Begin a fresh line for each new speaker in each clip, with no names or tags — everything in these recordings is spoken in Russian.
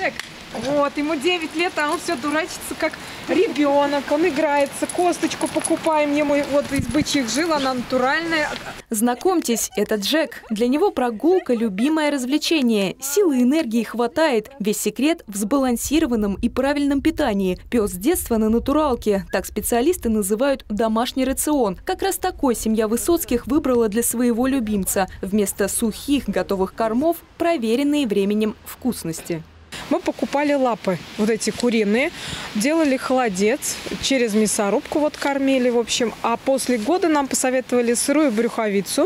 Джек, вот, ему 9 лет, а он все дурачится, как ребенок. Он играется, косточку покупаем ему вот из бычьих жил, она натуральная.
Знакомьтесь, это Джек. Для него прогулка – любимое развлечение. Силы и энергии хватает. Весь секрет в сбалансированном и правильном питании. Пес с детства на натуралке. Так специалисты называют домашний рацион. Как раз такой семья Высоцких выбрала для своего любимца. Вместо сухих готовых кормов – проверенные временем вкусности.
Мы покупали лапы, вот эти куриные, делали холодец, через мясорубку вот кормили, в общем. А после года нам посоветовали сырую брюховицу.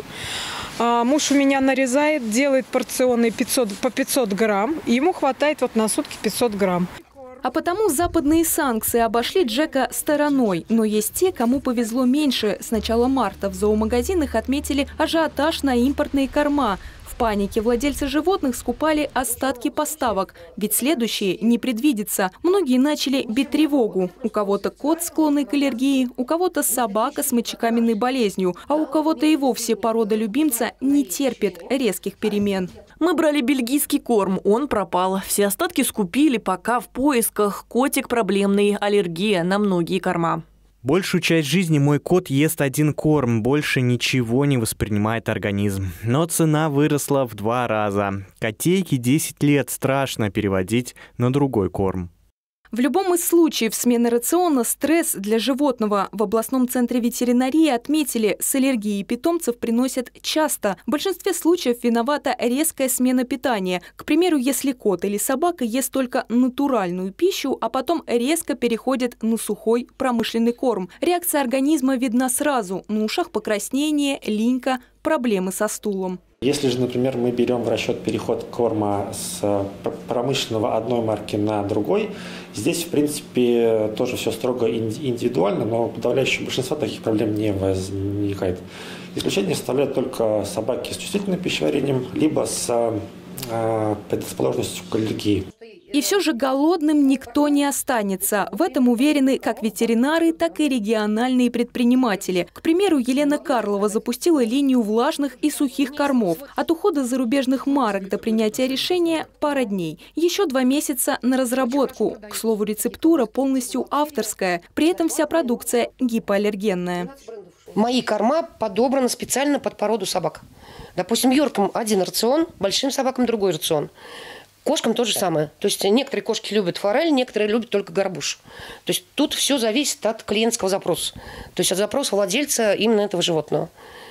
Муж у меня нарезает, делает порционные по 500 грамм. И ему хватает вот на сутки 500 грамм.
А потому западные санкции обошли Джека стороной. Но есть те, кому повезло меньше. С начала марта в зоомагазинах отметили ажиотаж на импортные корма. В панике владельцы животных скупали остатки поставок, ведь следующие не предвидится. Многие начали бить тревогу. У кого-то кот, склонный к аллергии, у кого-то собака с мочекаменной болезнью, а у кого-то и вовсе порода любимца не терпит резких перемен.
Мы брали бельгийский корм, он пропал. Все остатки скупили, пока в поисках. Котик проблемный, аллергия на многие корма.
Большую часть жизни мой кот ест один корм, больше ничего не воспринимает организм. Но цена выросла в 2 раза. Котейке 10 лет, страшно переводить на другой корм.
В любом из случаев смены рациона – стресс для животного. В областном центре ветеринарии отметили, с аллергией питомцев приносят часто. В большинстве случаев виновата резкая смена питания. К примеру, если кот или собака ест только натуральную пищу, а потом резко переходит на сухой промышленный корм. Реакция организма видна сразу. На ушах покраснение, линька, проблемы со стулом.
Если же, например, мы берем в расчет переход корма с промышленного одной марки на другой, здесь, в принципе, тоже все строго индивидуально, но подавляющее большинство таких проблем не возникает. Исключение составляют только собаки с чувствительным пищеварением, либо с предрасположенностью к аллергии.
И все же голодным никто не останется. В этом уверены как ветеринары, так и региональные предприниматели. К примеру, Елена Карлова запустила линию влажных и сухих кормов. От ухода зарубежных марок до принятия решения – пара дней. Еще 2 месяца на разработку. К слову, рецептура полностью авторская. При этом вся продукция гипоаллергенная.
Мои корма подобраны специально под породу собак. Допустим, йоркам один рацион, большим собакам другой рацион. Кошкам то же самое. То есть некоторые кошки любят форель, некоторые любят только горбуш. То есть тут все зависит от клиентского запроса. То есть от запроса владельца именно этого животного.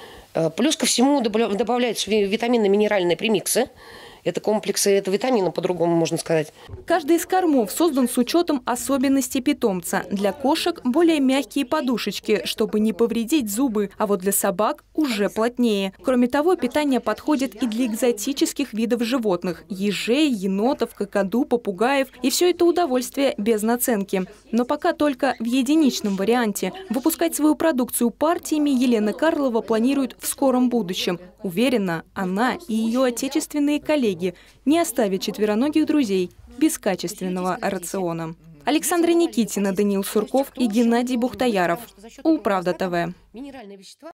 Плюс ко всему добавляются витаминно-минеральные премиксы. Это комплексы, это витамины, по-другому можно сказать.
Каждый из кормов создан с учетом особенностей питомца. Для кошек более мягкие подушечки, чтобы не повредить зубы, а вот для собак уже плотнее. Кроме того, питание подходит и для экзотических видов животных – ежей, енотов, какаду, попугаев. И все это удовольствие без наценки. Но пока только в единичном варианте. Выпускать свою продукцию партиями Елена Карлова планирует в скором будущем. Уверена, она и ее отечественные коллеги не оставят четвероногих друзей без качественного рациона. Александра Никитина, Даниил Сурков и Геннадий Бухтаяров. Управда ТВ.